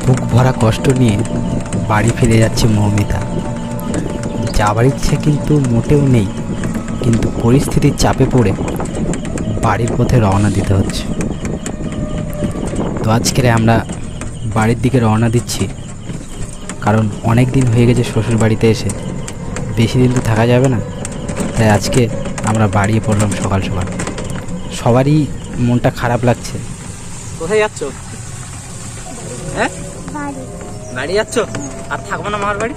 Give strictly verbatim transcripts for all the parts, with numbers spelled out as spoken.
বুক ভরা কষ্ট নিয়ে বাড়ি ফিরে যাচ্ছে মৌমিতা। যাবার ইচ্ছে কিন্তু মোটেও নেই, কিন্তু পরিস্থিতির চাপে পড়ে বাড়ির পথে রওনা দিতে হচ্ছে। তো আজকে আমরা বাড়ির দিকে রওনা দিচ্ছি, কারণ অনেক দিন হয়ে গেছে শ্বশুর বাড়িতে এসে, বেশি দিন তো থাকা যাবে না। তাই আজকে আমরা বাড়িয়ে পড়লাম সকাল সকাল। সবারই মনটা খারাপ লাগছে। কোথায় যাচ্ছ? হ্যাঁ, বাড়ি যাচ্ছ? আর থাকবো না মামার বাড়ি?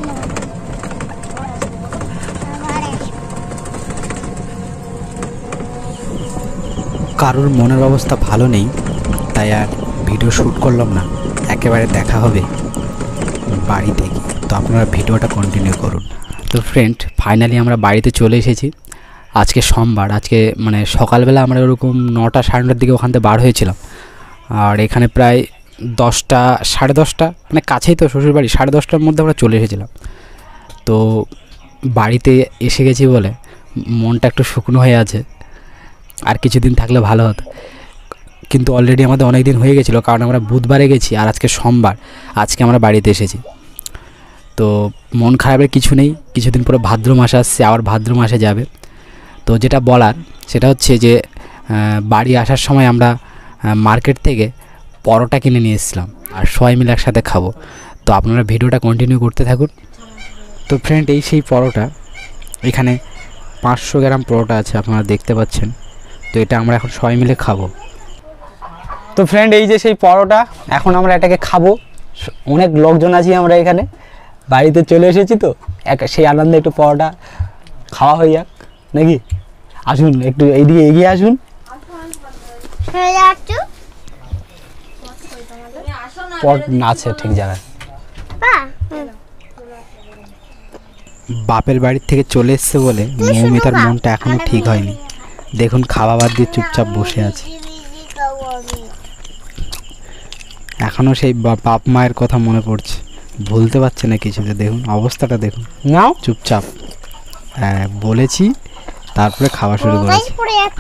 কারোর মনের অবস্থা ভালো নেই, তাই আর ভিডিও শ্যুট করলাম না। একেবারে দেখা হবে বাড়িতে গিয়ে। তো আপনারা ভিডিওটা কন্টিনিউ করুন। তো ফ্রেন্ড, ফাইনালি আমরা বাড়িতে চলে এসেছি। আজকে সোমবার, আজকে মানে সকালবেলা আমরা ওরকম নটা সাড়ে নটার দিকে ওখান থেকে বার হয়েছিলাম। আর এখানে প্রায় দশটা সাড়ে দশটা মানে কাছেই তো শ্বশুরবাড়ি, সাড়ে দশটার মধ্যে আমরা চলে এসেছিলাম। তো বাড়িতে এসে গেছি বলে মনটা একটু শুকনো হয়ে আছে। আর কিছুদিন থাকলে ভালো হতো, কিন্তু অলরেডি আমাদের অনেক দিন হয়ে গেছিলো, কারণ আমরা বুধবারে গেছি আর আজকে সোমবার, আজকে আমরা বাড়িতে এসেছি। তো মন খারাপের কিছু নেই, কিছুদিন পরে ভাদ্র মাস আসছে, আবার ভাদ্র মাসে যাবে। তো যেটা বলার সেটা হচ্ছে যে বাড়ি আসার সময় আমরা মার্কেট থেকে পরোটা কিনে নিয়ে এসেছিলাম, আর সবাই মিলে একসাথে খাবো। তো আপনারা ভিডিওটা কন্টিনিউ করতে থাকুন। তো ফ্রেন্ড, এই সেই পরোটা, এখানে পাঁচশো গ্রাম পরোটা আছে, আপনারা দেখতে পাচ্ছেন। তো এটা আমরা এখন সবাই মিলে খাবো। তো ফ্রেন্ড, এই যে সেই পরোটা, এখন আমরা এটাকে খাবো। অনেক লোকজন আছি আমরা এখানে, বাড়িতে চলে এসেছি, তো এক সেই আনন্দে একটু পরোটা খাওয়া হয়ে যাক নাকি? আসুন একটু এইদিকে এগিয়ে আসুন। পট আছে ঠিক জায়গায়। বাপের বাড়ির থেকে চলে এসছে বলে মৌমিতার মনটা এখনো ঠিক হয়নি। দেখুন, খাওয়া বাদ দিয়ে চুপচাপ বসে আছে। এখনো সেই বাপ মায়ের কথা মনে পড়ছে, ভুলতে পারছে না কিছুতে। দেখুন অবস্থাটা, দেখুন, নাও চুপচাপ। হ্যাঁ, বলেছি, তারপরে খাওয়া শুরু করেছে।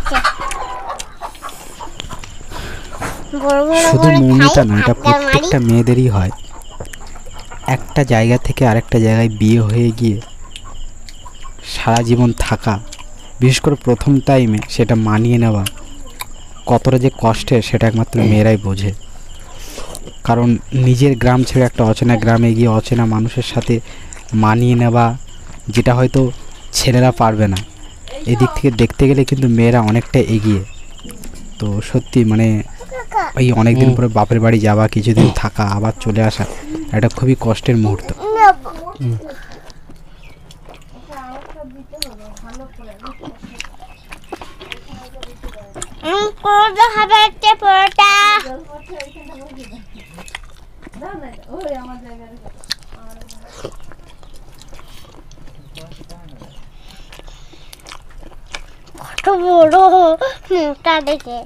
শুধু মৌমিতা না, এটা প্রত্যেকটা মেয়েদেরই হয়। একটা জায়গা থেকে আরেকটা জায়গায় বিয়ে হয়ে গিয়ে সারা জীবন থাকা, বিশেষ করে প্রথম টাইমে সেটা মানিয়ে নেওয়া কতটা যে কষ্টের, সেটা একমাত্র মেয়েরাই বোঝে। কারণ নিজের গ্রাম ছেড়ে একটা অচেনা গ্রামে গিয়ে অচেনা মানুষের সাথে মানিয়ে নেওয়া, যেটা হয়তো ছেলেরা পারবে না। এদিক থেকে দেখতে গেলে কিন্তু মেয়েরা অনেকটা এগিয়ে। তো সত্যি মানে এই অনেক দিন পরে বাপের বাড়ি যাওয়া, কিছুদিন থাকা, আবার চলে আসা, এটা খুবই কষ্টের মুহূর্ত। কত বড় মোটা দেখে,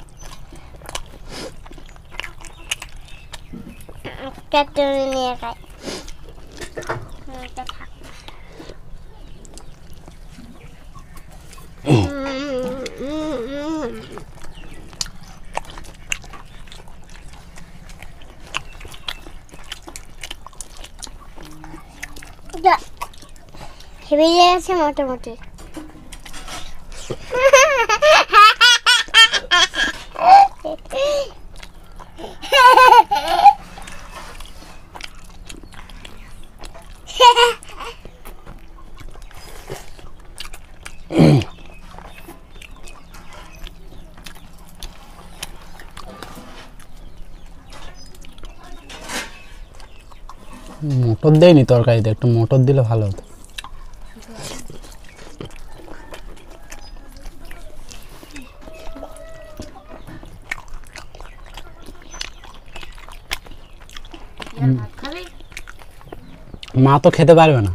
একটা তুলে নিয়ে খাই। হেবে গেছে মোটামুটি। মোটর দেয়নি তরকারিতে, একটু মোটর দিলে ভালো হতো। মা তো খেতে পারবে না।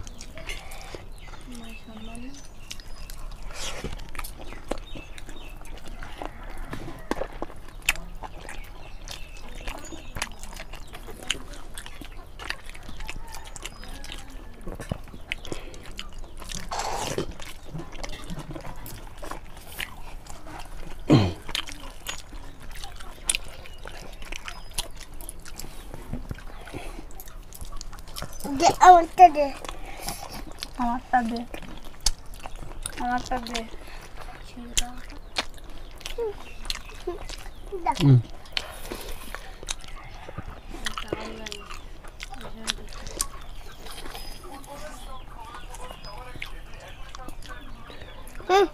দে আমারটা দে আমারটা দে আমারটা দে হুম। হুম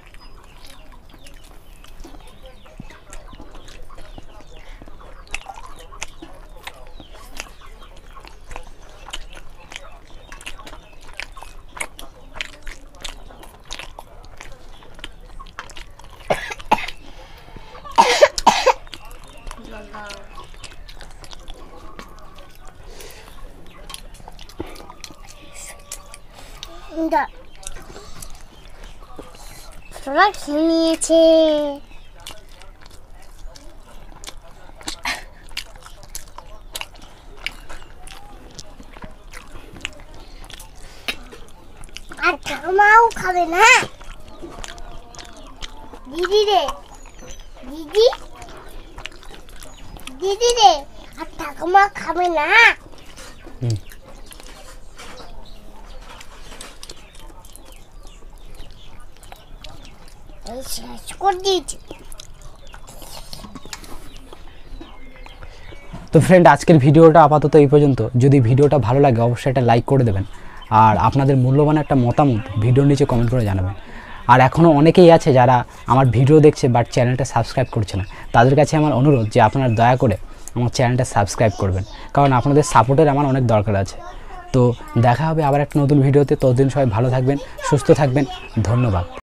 দা তোরা খেয়ে নিয়েছে আর ঠাকুমাও খাবে না দিদি রে দিদি দিদি রে আর ঠাকুমা খাবে না হুম। এই শেষ করে দিয়েছি তো ফ্রেন্ড আজকের ভিডিওটা আপাতত এই পর্যন্ত। যদি ভিডিওটা ভালো লাগে অবশ্যই একটা লাইক করে দেবেন আর আপনাদের মূল্যবান একটা মতামত ভিডিওর নিচে কমেন্ট করে জানাবেন। আর এখনও অনেকেই আছে যারা আমার ভিডিও দেখছে বাট চ্যানেলটা সাবস্ক্রাইব করছে না, তাদের কাছে আমার অনুরোধ যে আপনারা দয়া করে আমার চ্যানেলটা সাবস্ক্রাইব করবেন, কারণ আপনাদের সাপোর্টের আমার অনেক দরকার আছে। তো দেখা হবে আবার একটা নতুন ভিডিওতে। ততদিন সবাই ভালো থাকবেন, সুস্থ থাকবেন, ধন্যবাদ।